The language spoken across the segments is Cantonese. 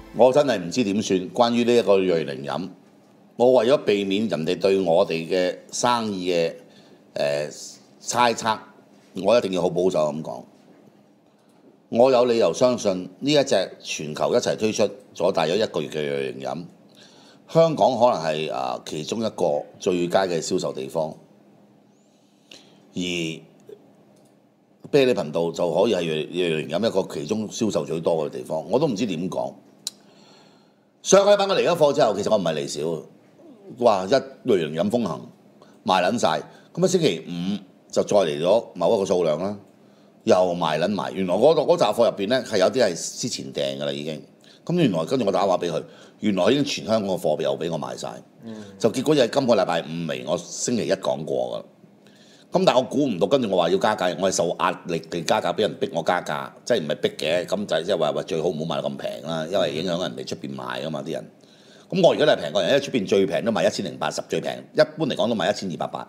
我真係唔知點算。關於呢一個瑞寧飲，我為咗避免人哋對我哋嘅生意嘅猜測，我一定要好保守咁講。我有理由相信呢一隻全球一齊推出咗大約1個月嘅瑞寧飲，香港可能係其中一個最佳嘅銷售地方，而啤梨頻道就可以係瑞寧飲一個其中銷售最多嘅地方，我都唔知點講。上個禮拜我嚟咗貨之後，其實我唔係嚟少，哇！瑞寧飲風行賣撚晒，咁星期五就再嚟咗某一個數量啦，又賣撚埋。原來嗰扎貨入邊咧係有啲係之前訂㗎啦已經。咁原來跟住我打電話俾佢，原來已經全香港嘅貨又俾我賣晒。就結果就係今個禮拜五嚟，我星期一講過㗎。咁但係我估唔到，跟住我話要加價，我係受壓力地加價，俾人逼我加價，即係唔係逼嘅，咁就係即係話最好唔好賣咁平啦，因為影響人哋出邊賣㗎嘛啲人。咁我而家都係平過人，因為出邊最平都賣1080，最平一般嚟講都賣1280。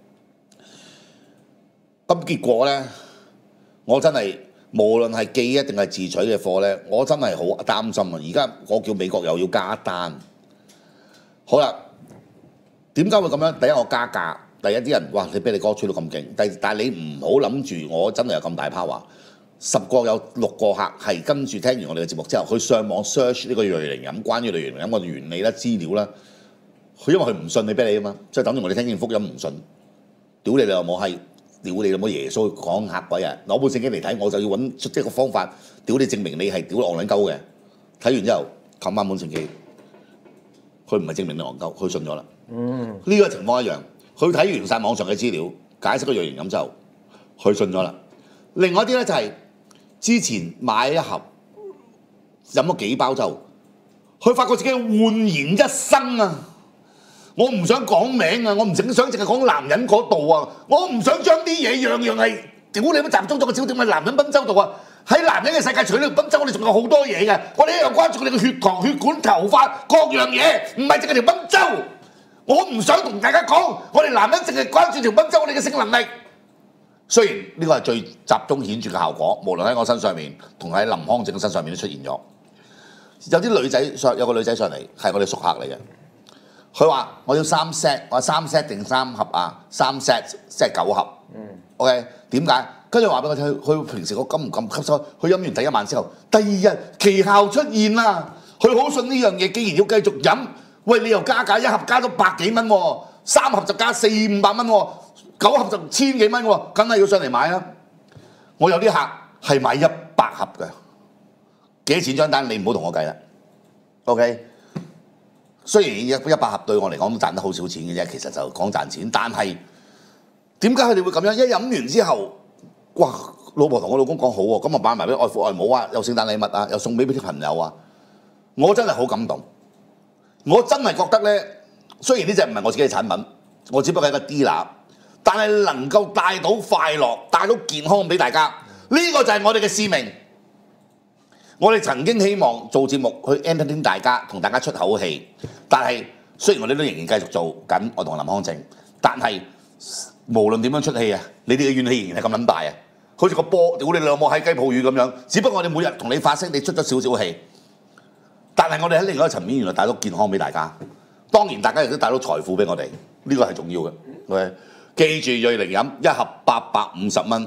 咁結果咧，我真係無論係寄一定係自取嘅貨咧，我真係好擔心啊！而家我叫美國又要加單，好啦，點解會咁樣？第一我加價。第一啲人哇，你俾你歌吹到咁勁，但係你唔好諗住我真係有咁大 power。10個有6個客係跟住聽完我哋嘅節目之後，佢上網 search 呢個瑞寧飲，關於瑞寧飲嘅原理啦、資料啦。佢因為佢唔信你啤梨啊嘛，即係等於我哋聽見福音唔信，屌你老母閪，屌你老母耶穌講嚇鬼啊！攞本聖經嚟睇，我就要揾出一個方法，屌你證明你係屌戇撚鳩嘅。睇完之後冚翻本聖經，佢唔係證明你戇鳩，佢信咗啦。呢個情況一樣。佢睇完晒網上嘅資料，解釋個瑞寧飲之後，佢信咗啦。另外一啲咧就係之前買一盒飲咗幾包之後，佢發覺自己煥然一新啊！我唔想講名啊，我唔想淨係講男人嗰度啊，我唔想將啲嘢樣樣係屌你都集中咗個焦點喺男人賓州度啊！喺男人嘅世界，除咗賓州，我哋仲有好多嘢嘅，我哋一樣關注我哋嘅血糖、血管、頭髮各樣嘢，唔係淨係條賓州。我唔想同大家講，我哋男人淨係關注條賓州，我哋嘅性能力。雖然呢個係最集中顯著嘅效果，無論喺我身上面同喺林康正身上面都出現咗。有啲女仔有個女仔上嚟係我哋熟客嚟嘅，佢話我要3 set， 我話3 set 定3盒啊？3 set 即係9盒。OK， 點解？跟住話俾我聽，佢平時個金唔咁吸收，佢飲完第一晚之後，第2日奇效出現啦。佢好信呢樣嘢，既然要繼續飲。喂，你又加價，1盒加咗100幾蚊喎，3盒就加400-500蚊喎，9盒就1000幾蚊喎，梗係要上嚟買啦。我有啲客係買100盒嘅，幾多錢張單？你唔好同我計啦。OK， 雖然100盒對我嚟講都賺得好少錢嘅啫，其實就講賺錢，但係點解佢哋會咁樣？一飲完之後，哇！老婆同我老公講好喎，咁我買埋俾外父外母啊，有聖誕禮物啊，又送俾啲朋友啊，我真係好感動。我真係覺得咧，雖然呢隻唔係我自己嘅產品，我只不過係一個 dealer， 但係能夠帶到快樂、帶到健康俾大家，呢個就係我哋嘅使命。我哋曾經希望做節目去 entertain 大家，同大家出口氣，但係雖然我哋都仍然繼續做緊，我同林康正，但係無論點樣出氣啊，你哋嘅怨氣仍然係咁撚大啊，好似個波屌你兩母喺雞泡魚咁樣。只不過我哋每日同你發聲，你出咗少少氣。但係我哋喺另外一個層面，原來帶到健康俾大家。當然，大家亦都帶到財富俾我哋，呢個係重要嘅。Okay? 記住，瑞寧飲1盒850蚊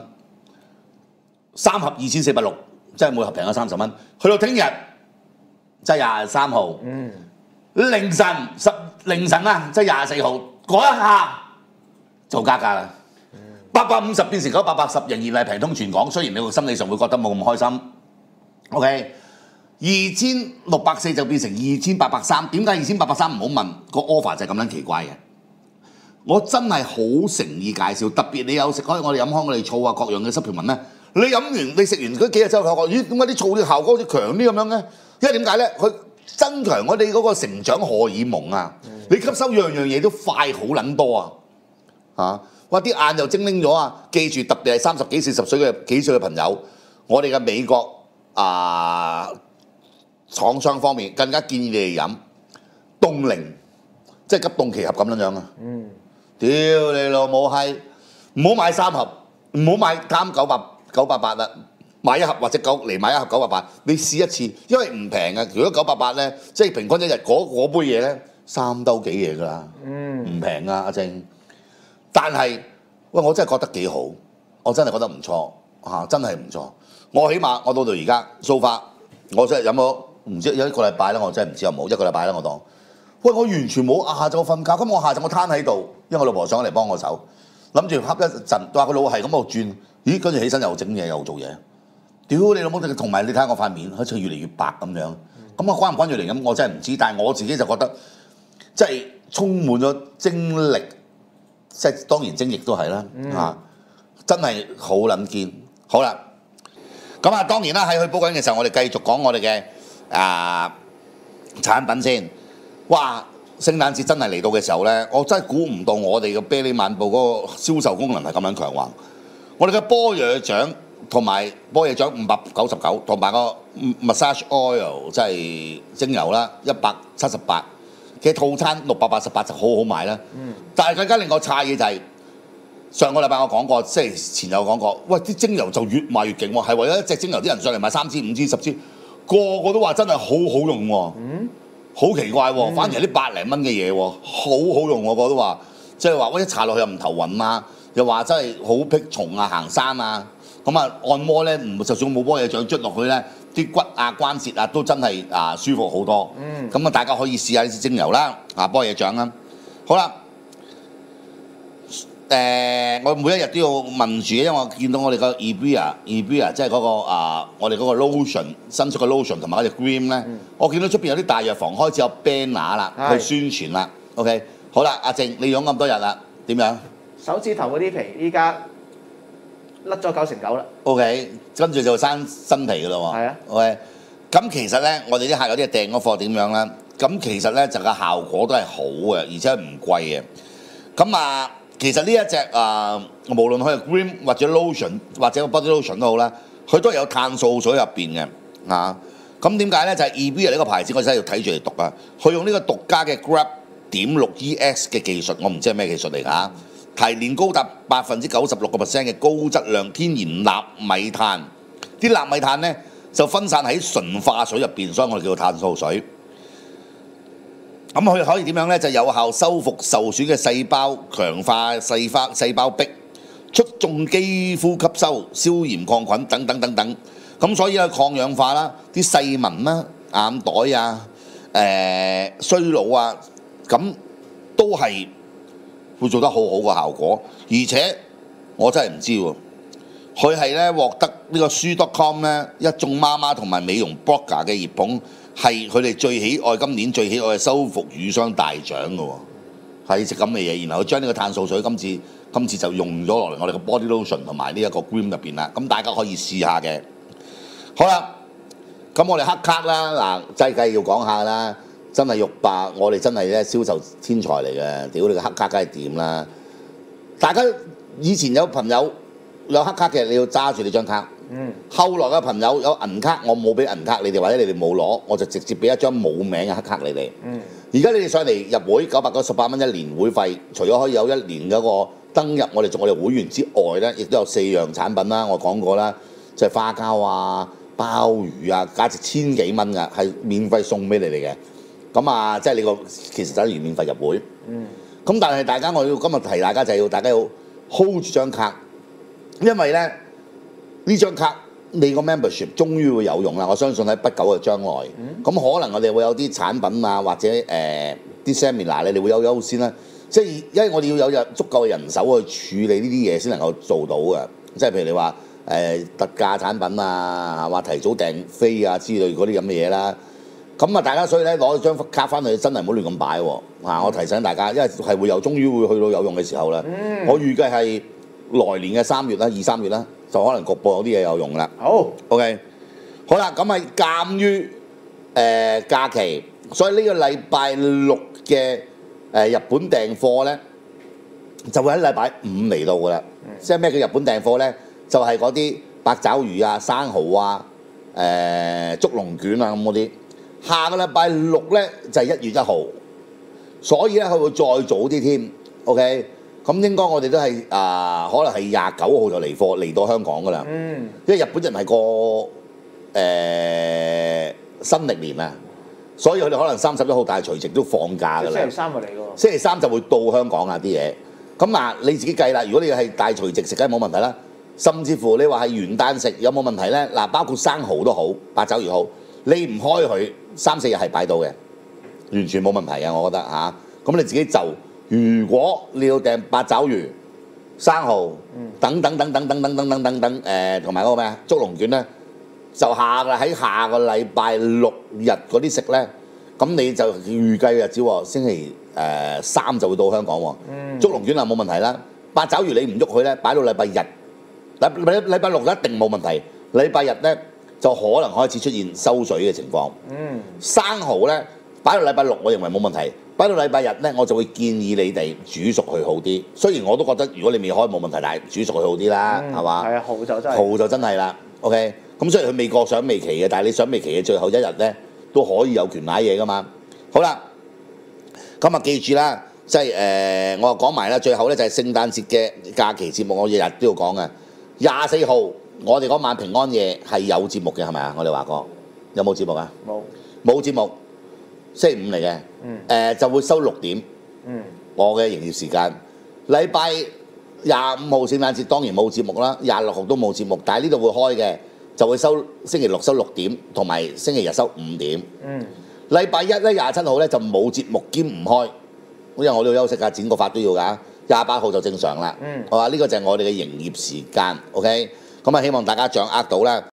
，3盒2460，即係每盒平咗30蚊。去到聽日，即係23號，凌晨啊，即係24號嗰一下就加價啦。850變成980，仍然係平通全港。雖然你個心理上會覺得冇咁開心。OK。2640就變成2830，點解2830唔好問？個 offer 就係咁樣奇怪嘅。我真係好誠意介紹，特別你有食開我哋飲開我哋醋啊各樣嘅濕條紋咧，你飲完你食完嗰幾日之後，發覺咦點解啲醋嘅效果好似強啲咁樣嘅？因為點解咧？佢增強我哋嗰個成長荷爾蒙啊！你吸收樣嘢都快好撚多啊！哇啲眼又精靈咗啊！記住特別係30幾40歲嘅幾歲嘅朋友，我哋嘅美國廠商方面更加建議你哋飲凍齡，即係急凍奇俠咁樣啊！屌你老母閪，唔好買3盒，唔好買貪988啦， 買一盒或者嚟買一盒988，你試一次，因為唔平嘅。如果988咧，即係平均一日嗰杯嘢咧3兜幾嘢㗎啦，唔平啊，阿正。但係喂，我真係覺得幾好，我真係覺得唔錯嚇，真係唔錯。我起碼我到而家 so far，我真係飲咗唔知有1個禮拜啦，我真係唔知有冇1個禮拜啦，我當。喂，我完全冇下晝瞓覺，咁我下晝我攤喺度，因為我老婆上嚟幫我手，諗住瞌一陣，話個腦係咁喺度轉，咦，跟住起身又整嘢又做嘢。屌你老母！同埋你睇下我塊面好似越嚟越白咁樣，咁啊關唔關越嚟咁？我真係唔知，但係我自己就覺得即係充滿咗精力，即係當然精液都係啦嚇，真係好撚堅。好啦，咁啊當然啦，喺去煲緊嘅時候，我哋繼續講我哋嘅產品先。哇！聖誕節真係嚟到嘅時候咧，我真係估唔到我哋嘅啤梨漫步嗰個銷售功能係咁樣強橫。我哋嘅波野醬同埋波野醬599，同埋個 massage oil 即係精油啦178嘅套餐688就好好賣啦。但係更加令我詫異就係上個禮拜我講過，即係前有講過，喂啲精油就越賣越勁喎，係為咗一隻精油啲人上嚟買3支、5支、10支，個個都話真係好好用喎。好奇怪喎，反而係啲百零蚊嘅嘢喎，好好用我覺得話，即係話喂一搽落去又唔頭暈啊，又話真係好辟蟲啊、行山啊，咁啊按摩咧唔就算冇波嘢醬捽落去咧，啲骨啊關節啊都真係舒服好多。咁啊大家可以試下呢支精油啦，波嘢醬啦。好啦，我每一日都要問住，因為我見到我哋個 Ebria 即係嗰個我哋嗰個 lotion 新出嘅 lotion 同埋嗰隻 cream 咧，我見到出邊有啲大藥房開始有 banner 啦，去宣傳啦。OK， 好啦，阿靜你用咁多日啦，點樣？ 手指頭嗰啲皮依家甩咗9成9啦。 OK， 跟住就生新皮噶啦喎。 係啊。 OK， 咁其實咧，我哋啲客有啲訂嗰貨點樣咧？咁其實咧就個效果都係好嘅，而且唔貴嘅。咁其實呢一隻無論佢係 cream 或者 lotion 或者個 body lotion 都好啦，佢都係有碳素水入邊嘅咁點解咧？就係 Ebria 呢個牌子，我真係要睇住嚟讀啊！佢用呢個獨家嘅 Grab.6EX 嘅技術，我唔知係咩技術嚟㗎提煉高達96%嘅高質量天然納米碳，啲納米碳咧就分散喺純化水入邊，所以我哋叫做碳素水。咁佢可以點樣咧？就有效修復受損嘅細胞，強化細胞壁，促進肌膚吸收、消炎抗菌等等等等。咁所以咧抗氧化啦，啲細紋啦、眼袋啊、衰老啊，咁都係會做得好好個效果。而且我真係唔知喎，佢係咧獲得呢個書.com 咧一眾媽媽同埋美容 blogger 嘅熱捧。係佢哋最喜愛今年最喜愛嘅修復乳霜大獎嘅喎，係隻咁嘅嘢，然後佢將呢個碳素水今次就用咗落嚟我哋嘅 body lotion 同埋呢一個 cream 入邊啦，咁大家可以試下嘅。好啦，咁我哋黑卡啦，嗱，真係要講下啦，真係肉霸，我哋真係咧銷售天才嚟嘅，屌你個黑卡梗係掂啦！大家以前有朋友有黑卡嘅，你要揸住你張卡。後來嘅朋友有銀卡，我冇俾銀卡你哋，或者你哋冇攞，我就直接俾一張冇名嘅黑卡你哋。而家你哋上嚟入會998蚊一年會費，除咗可以有1年嗰個登入我哋會員之外咧，亦都有4樣產品啦。我講過啦，即係花膠啊、鮑魚啊，價值1000幾蚊㗎，係免費送俾你哋嘅。咁即係你個其實就等於免費入會。咁但係大家我要今日提大家就係要大家要 hold 住張卡，因為咧。呢張卡你個 membership 終於會有用啦！我相信喺不久嘅將來，咁可能我哋會有啲產品或者啲 seminar 你哋會有優先啦。即係因為我哋要有足夠嘅人手去處理呢啲嘢先能夠做到嘅。即係譬如你話特價產品話提早訂飛之類嗰啲咁嘅嘢啦。咁大家所以咧攞張卡翻去真係唔好亂咁擺喎。我提醒大家，因為係會終於會去到有用嘅時候啦。我預計係來年嘅3月啦，2、3月啦。就可能局部有啲嘢有用啦。好 ，OK， 好啦，咁鑑於假期，所以呢個禮拜6嘅日本訂貨咧，就會喺禮拜5嚟到噶啦。即係咩叫日本訂貨咧？就係嗰啲八爪魚啊、生蠔啊、竹龍卷啊咁嗰啲。下個禮拜6咧就係1月1號，所以咧佢會再早啲添。OK， 咁應該我哋都係可能係29號就嚟到香港㗎啦。因為日本人係過新歷年啊，所以佢哋可能31號大除夕都放假㗎啦。 星期三就嚟喎。 星期三就會到香港啊啲嘢。咁嗱，你自己計啦。如果你係大除夕食，梗係冇問題啦。甚至乎你話係元旦食有冇問題咧？嗱，包括生蠔都好，八爪魚好，你唔開佢3、4日係擺到嘅，完全冇問題嘅，我覺得嚇。咁你自己就，如果你要訂八爪魚、生蠔等同埋嗰個咩啊竹龍卷咧，就喺下個禮拜6日嗰啲食咧，咁你就預計日子喎，星期3就會到香港喎。竹龍卷啊冇問題啦，八爪魚你唔喐佢咧，擺到禮拜日。禮拜6一定冇問題，禮拜日咧就可能開始出現收水嘅情況。生蠔咧擺到禮拜6，我認為冇問題。擺到禮拜日咧，我就會建議你哋煮熟佢好啲。雖然我都覺得如果你未開冇問題，但係煮熟佢好啲啦，係嘛？ 係啊，蠔就真係啦。OK， 咁雖然佢未過賞味期嘅，但係你賞味期嘅最後一日咧都可以有權買嘢噶嘛。好啦，咁啊記住啦，即係我講埋啦，最後咧就係聖誕節嘅假期節目，我日日都要講嘅。24號，我哋嗰晚平安夜係有節目嘅，係咪啊？我哋話過，有冇節目啊？冇節目，星期5嚟嘅，就會收6點。我嘅營業時間，禮拜25號聖誕節當然冇節目啦，26號都冇節目，但係呢度會開嘅，就會星期6收6點，同埋星期日收5點。禮拜1咧27號咧就冇節目兼唔開，因為我都要休息㗎，剪個髮都要㗎。28號就正常啦，係嘛？呢個就係我哋嘅營業時間，OK？咁啊，希望大家掌握到啦。